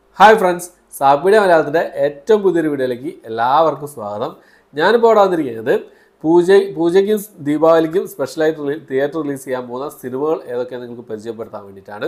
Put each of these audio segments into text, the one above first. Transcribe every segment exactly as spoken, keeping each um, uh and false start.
Hi friends, സാപ്പിയുടെ മലയാളത്തിന്റെ ഏറ്റവും പുതിയൊരു വീഡിയോയിലേക്ക് എല്ലാവർക്കും സ്വാഗതം. ഞാൻ ഇപ്പോൾ ഇവിടെ വന്നിരിക്കുന്നത് പൂജ പൂജയ്ക്കും ദീപാവലിക്കും സ്പെഷ്യലായിട്ട് തിയേറ്റർ റിലീസ് ചെയ്യാൻ പോകുന്ന സിനിമകൾ ഏതൊക്കെയാണെന്ന് നിങ്ങൾക്ക് പരിചയപ്പെടുത്താൻ വേണ്ടിയിട്ടാണ്.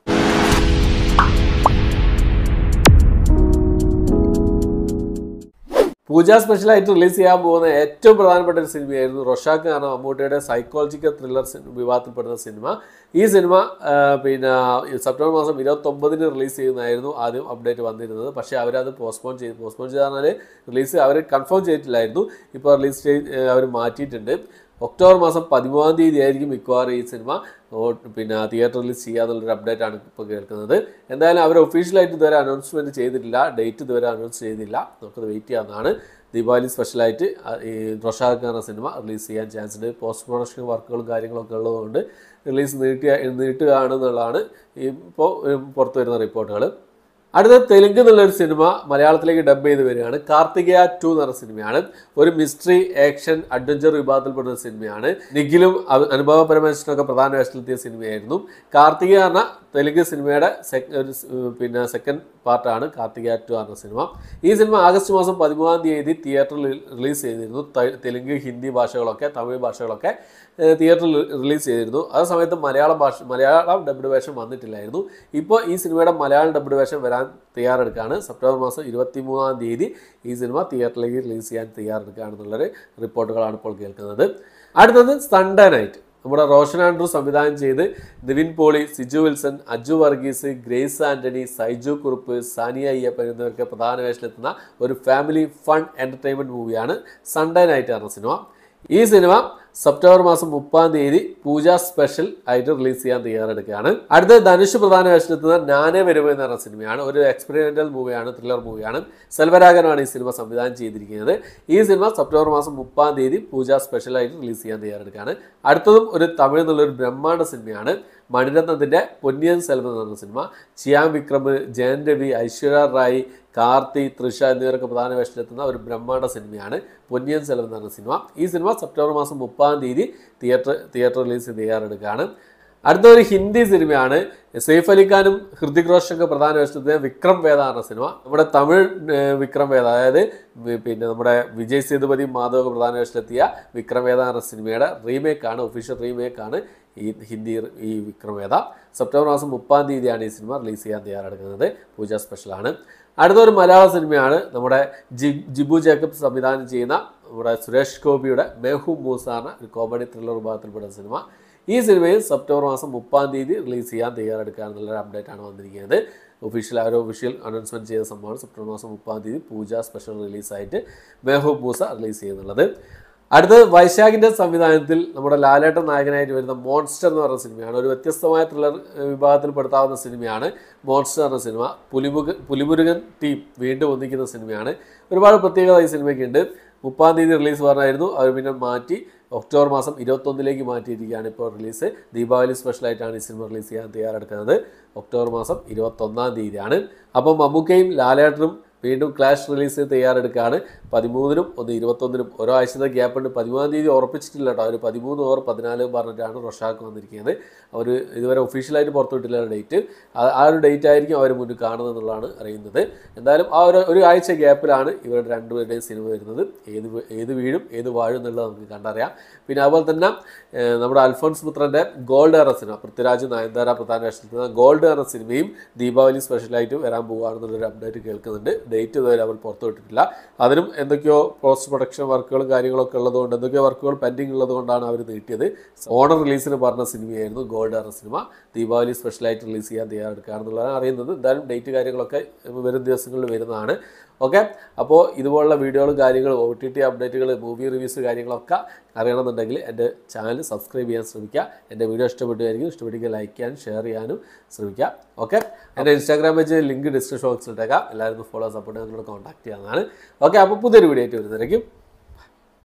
പൂജ സ്പെഷ്യലായിട്ട് റിലീസ് ചെയ്യാൻ പോകുന്ന ഏറ്റവും പ്രധാനപ്പെട്ട ഒരു സിനിമയായിരുന്നു റൊഷാക്ക് എന്ന മമ്മൂട്ടിയുടെ സൈക്കോളജിക്കൽ ത്രില്ലർ വിഭാഗത്തിൽപ്പെടുന്ന സിനിമ. ഈ സിനിമ പിന്നെ സെപ്റ്റംബർ മാസം ഇരുപത്തൊമ്പതിന് റിലീസ് ചെയ്യുന്നതായിരുന്നു ആദ്യം അപ്ഡേറ്റ് വന്നിരുന്നത്. പക്ഷേ അവരത് പോസ്റ്റ്പോൺ ചെയ്ത് പോസ്റ്റ്പോൺ ചെയ്ത് പറഞ്ഞാൽ റിലീസ് അവർ കൺഫേം ചെയ്തിട്ടില്ലായിരുന്നു. ഇപ്പോൾ റിലീസ് ചെയ്ത് അവർ മാറ്റിയിട്ടുണ്ട്. ഒക്ടോബർ മാസം പതിമൂന്നാം തീയതി ആയിരിക്കും മിക്കവാറും ഈ സിനിമ പിന്നെ തിയേറ്റർ റിലീസ് ചെയ്യാന്നുള്ളൊരു അപ്ഡേറ്റ് ആണ് ഇപ്പോൾ കേൾക്കുന്നത്. എന്തായാലും അവർ ഒഫീഷ്യലായിട്ട് ഇതുവരെ അനൗൺസ്മെൻറ്റ് ചെയ്തിട്ടില്ല, ഡേറ്റ് ഇതുവരെ അനൗൺസ് ചെയ്തില്ല. നമുക്കത് വെയിറ്റ് ചെയ്യാവുന്നതാണ്. ദീപാവലി സ്പെഷ്യലായിട്ട് ഈ റൊഷാക്ക് എന്ന സിനിമ റിലീസ് ചെയ്യാൻ ചാൻസ് ഉണ്ട്. പോസ്റ്റ് പ്രൊഡക്ഷൻ വർക്കുകളും കാര്യങ്ങളൊക്കെ ഉള്ളതുകൊണ്ട് റിലീസ് നീട്ടിയ നീട്ടുകയാണെന്നുള്ളതാണ് ഇപ്പോൾ പുറത്തു വരുന്ന റിപ്പോർട്ടുകൾ. അടുത്ത തെലുങ്ക് എന്നുള്ളൊരു സിനിമ മലയാളത്തിലേക്ക് ഡബ് ചെയ്ത് വരികയാണ്. കാർത്തികേയ ടു എന്ന് പറഞ്ഞ സിനിമയാണ്. ഒരു മിസ്റ്ററി ആക്ഷൻ അഡ്വഞ്ചർ വിഭാഗത്തിൽപ്പെടുന്ന സിനിമയാണ്. നിഖിലും അനുഭവ പരമേശ്വരനൊക്കെ പ്രധാന വേഷത്തിലെത്തിയ സിനിമയായിരുന്നു. കാർത്തികേയ എന്ന തെലുങ്ക് സിനിമയുടെ ഒരു പിന്നെ സെക്കൻഡ് പാർട്ടാണ് കാർത്തികേയ ടു എന്ന സിനിമ. ഈ സിനിമ ആഗസ്റ്റ് മാസം പതിമൂന്നാം തീയതി തിയേറ്ററിൽ റിലീസ് ചെയ്തിരുന്നു. തെലുങ്ക്, ഹിന്ദി ഭാഷകളൊക്കെ തമിഴ് ഭാഷകളൊക്കെ തിയേറ്ററിൽ റിലീസ് ചെയ്തിരുന്നു. ആ സമയത്ത് മലയാളം ഭാഷ മലയാളം ഡബ്ഡ് വേഷം വന്നിട്ടില്ലായിരുന്നു. ഇപ്പോൾ ഈ സിനിമയുടെ മലയാളം ഡബ്ഡ് വേഷം വരാൻ തയ്യാറെടുക്കുകയാണ്. സെപ്റ്റംബർ മാസം ഇരുപത്തി മൂന്നാം തീയതി ഈ സിനിമ തിയേറ്ററിലേക്ക് റിലീസ് ചെയ്യാൻ തയ്യാറെടുക്കുകയാണെന്നുള്ളൊരു റിപ്പോർട്ടുകളാണ് ഇപ്പോൾ കേൾക്കുന്നത്. അടുത്തത് സൺഡേ നൈറ്റ്. നമ്മുടെ റോഷൻ ആൻഡ്രൂ സംവിധാനം ചെയ്ത് നിവിൻ പോളി, സിജു വിൽസൺ, അജു വർഗീസ്, ഗ്രേസ് ആൻ്റണി, സൈജു കുറുപ്പ്, സാനിയ അയ്യപ്പൻ എന്നിവർക്ക് പ്രധാന വേഷത്തിലെത്തുന്ന ഒരു ഫാമിലി ഫൺ എൻ്റർടൈൻമെൻറ്റ് മൂവിയാണ് സൺഡേ നൈറ്റ് എന്ന സിനിമ. ഈ സിനിമ സെപ്റ്റംബർ മാസം മുപ്പതാം തീയതി പൂജ സ്പെഷ്യൽ ആയിട്ട് റിലീസ് ചെയ്യാൻ തയ്യാറെടുക്കുകയാണ്. അടുത്ത ധനുഷ് പ്രധാന വേഷത്തിലെത്തുന്ന നാനേ വരുമോ എന്ന് പറഞ്ഞ സിനിമയാണ്. ഒരു എക്സ്പെരിമെൻ്റൽ മൂവിയാണ്, ത്രില്ലർ മൂവിയാണ്. സെൽവരാഗനാണ് ഈ സിനിമ സംവിധാനം ചെയ്തിരിക്കുന്നത്. ഈ സിനിമ സെപ്റ്റംബർ മാസം മുപ്പതാം തീയതി പൂജ സ്പെഷ്യലായിട്ട് റിലീസ് ചെയ്യാൻ തയ്യാറെടുക്കുകയാണ്. അടുത്തതും ഒരു തമിഴ് എന്നുള്ളൊരു ബ്രഹ്മാണ്ഡ സിനിമയാണ്. മണിരത്നത്തിൻ്റെ പൊന്നിയൻ സെൽവൻ എന്ന് പറഞ്ഞ സിനിമ. ചിയാം വിക്രം, ജയൻ രവി, ഐശ്വര്യ റായ്, കാർത്തി, തൃഷ എന്നിവരൊക്കെ പ്രധാന വേഷത്തിലെത്തുന്ന ഒരു ബ്രഹ്മാണ്ഡ സിനിമയാണ് പൊന്നിയൻ സെൽവൻ എന്ന് പറഞ്ഞ സിനിമ. ഈ സിനിമ സെപ്റ്റംബർ മാസം മുപ്പതാം തീയതി തിയേറ്റർ തിയേറ്റർ റിലീസ് തയ്യാറെടുക്കുകയാണ്. അടുത്ത ഒരു ഹിന്ദി സിനിമയാണ്. സെയ്ഫ് അലിഖാനും ഹൃതിക് റോഷനൊക്കെ പ്രധാന വേഷത്തിലെത്തിയ വിക്രം വേദ എന്ന സിനിമ. നമ്മുടെ തമിഴ് വിക്രം വേദ, അതായത് പിന്നെ നമ്മുടെ വിജയ് സേതുപതി, മാധവ് പ്രധാന വേഷത്തിലെത്തിയ വിക്രം വേദ എന്ന സിനിമയുടെ റീമേക്കാണ്, ഒഫീഷ്യൽ റീമേക്കാണ് ഈ ഹിന്ദി ഈ വിക്രം വേദ. സെപ്റ്റംബർ മാസം മുപ്പതാം തീയതിയാണ് ഈ സിനിമ റിലീസ് ചെയ്യാൻ തയ്യാറെടുക്കുന്നത്. പൂജ സ്പെഷ്യലാണ്. അടുത്തൊരു മലയാള സിനിമയാണ്. നമ്മുടെ ജി ജിബു ജേക്കബ് സംവിധാനം ചെയ്യുന്ന നമ്മുടെ സുരേഷ് ഗോപിയുടെ മെഹൂബ് മൂസ എന്ന ഒരു കോമഡി ത്രില്ലർ വിഭാഗത്തിൽപ്പെടുന്ന സിനിമ. ഈ സിനിമയിൽ സെപ്റ്റംബർ മാസം മുപ്പതാം തീയതി റിലീസ് ചെയ്യാൻ തയ്യാറെടുക്കുക എന്നുള്ളൊരു അപ്ഡേറ്റ് ആണ് വന്നിരിക്കുന്നത്. ഒഫീഷ്യൽ ആ ഒരു ഒഫീഷ്യൽ അനൗൺസ്മെൻറ്റ് ചെയ്ത സംഭവമാണ് സെപ്റ്റംബർ മാസം മുപ്പതാം തീയതി പൂജ സ്പെഷ്യൽ റിലീസായിട്ട് മെഹൂബ് മൂസ റിലീസ് ചെയ്യുന്നുള്ളത്. അടുത്തത് വൈശാഖിൻ്റെ സംവിധാനത്തിൽ നമ്മുടെ ലാലേട്ടൻ നായകനായിട്ട് വരുന്ന മോൺസ്റ്റർ എന്ന് പറയുന്ന സിനിമയാണ്. ഒരു വ്യത്യസ്തമായ ത്രില്ലർ വിഭാഗത്തിൽപ്പെടുത്താവുന്ന സിനിമയാണ് മോൺസ്റ്റർ എന്ന സിനിമ. പുലിമുരുകൻ പുലിമുരുകൻ ടീം വീണ്ടും ഒന്നിക്കുന്ന സിനിമയാണ്. ഒരുപാട് പ്രത്യേകത ഈ സിനിമയ്ക്കുണ്ട്. മുപ്പതാം തീയതി റിലീസ് പറഞ്ഞായിരുന്നു, അവർ പിന്നെ മാറ്റി ഒക്ടോബർ മാസം ഇരുപത്തൊന്നിലേക്ക് മാറ്റിയിരിക്കുകയാണ് ഇപ്പോൾ റിലീസ്. ദീപാവലി സ്പെഷ്യലായിട്ടാണ് ഈ സിനിമ റിലീസ് ചെയ്യാൻ തയ്യാറെടുക്കുന്നത്. ഒക്ടോബർ മാസം ഇരുപത്തൊന്നാം തീയതിയാണ്. അപ്പം മമ്മൂക്കയും ലാലേട്ടനും വീണ്ടും ക്ലാഷ് റിലീസ് തയ്യാറെടുക്കുകയാണ്. പതിമൂന്നിനും ഒന്ന് ഇരുപത്തൊന്നിനും ഓരോ ആഴ്ചത്തെ ഗ്യാപ്പുണ്ട്. പതിമൂന്നാം തീയതി ഉറപ്പിച്ചിട്ടില്ല കേട്ടോ. അവർ പതിമൂന്ന് ഓവർ പതിനാല് പറഞ്ഞിട്ടാണ് റൊഷാക്ക് വന്നിരിക്കുന്നത്. അവർ ഇതുവരെ ഒഫീഷ്യലായിട്ട് പുറത്തുവിട്ടില്ല ഡേറ്റ്. ആ ഒരു ഡേറ്റ് ആയിരിക്കും അവർ മുന്നിൽ കാണുന്നത് എന്നുള്ളതാണ് അറിയുന്നത്. എന്തായാലും ആ ഒരു ഒരു ആഴ്ച ഗ്യാപ്പിലാണ് ഇവരുടെ രണ്ടുപേരുടെയും സിനിമ വരുന്നത്. ഏത് ഏത് വീഴും ഏത് വാഴും എന്നുള്ളത് നമുക്ക് കണ്ടറിയാം. പിന്നെ അതുപോലെ തന്നെ നമ്മുടെ അൽഫോൺസ് പുത്രൻ്റെ ഗോൾഡ് എന്ന സിനിമ, പൃഥ്വിരാജ് നയൻതാര പ്രധാന വേഷത്തിലുള്ള ഗോൾഡ് എന്ന സിനിമയും ദീപാവലി സ്പെഷ്യലായിട്ട് വരാൻ പോകുകയാണെന്നുള്ളൊരു അപ്ഡേറ്റ് കേൾക്കുന്നുണ്ട്. ഡേറ്റ് ഇതുവരെ അവർ പുറത്തുവിട്ടിട്ടില്ല. അതിനും എന്തൊക്കെയോ പോസ്റ്റ് പ്രൊഡക്ഷൻ വർക്കുകളും കാര്യങ്ങളൊക്കെ ഉള്ളതുകൊണ്ട് എന്തൊക്കെയോ വർക്കുകൾ പെൻഡിങ് ഉള്ളത് കൊണ്ടാണ് അവർ നീട്ടിയത്. ഓണം റിലീസിന് പറഞ്ഞ സിനിമയായിരുന്നു ഗോൾഡ് എന്ന സിനിമ. ദീപാവലി സ്പെഷ്യലായിട്ട് റിലീസ് ചെയ്യാൻ തയ്യാറെടുക്കുകയാണെന്നുള്ളതാണ് അറിയുന്നത്. എന്തായാലും ഡേറ്റ് കാര്യങ്ങളൊക്കെ വരും ദിവസങ്ങളിൽ വരുന്നതാണ്. ഓക്കെ, അപ്പോൾ ഇതുപോലുള്ള വീഡിയോകളും കാര്യങ്ങളും ഒ ടി ടി അപ്ഡേറ്റുകൾ, മൂവി റിവ്യൂസ് കാര്യങ്ങളൊക്കെ അറിയണമെന്നുണ്ടെങ്കിൽ എൻ്റെ ചാനൽ സബ്സ്ക്രൈബ് ചെയ്യാൻ ശ്രമിക്കുക. എൻ്റെ വീഡിയോ ഇഷ്ടപ്പെട്ടുമായിരിക്കും. ഇഷ്ടപ്പെട്ടെങ്കിൽ ലൈക്ക് ചെയ്യാനും ഷെയർ ചെയ്യാനും ശ്രമിക്കുക. ഓക്കെ, എൻ്റെ ഇൻസ്റ്റാഗ്രാം പേജ് ലിങ്ക് ഡിസ്ക്രിപ്ഷൻ ബോക്സിൽ ഇട്ടേക്കാം. എല്ലാവരും ഫോളോ സപ്പോർട്ട് ചെയ്യാൻ നിങ്ങളോട് കോൺടാക്ട് ചെയ്യാവുന്നതാണ്. ഓക്കെ, അപ്പോൾ പുതിയൊരു വീഡിയോ ആയിട്ട് വരുന്നതായിരിക്കും.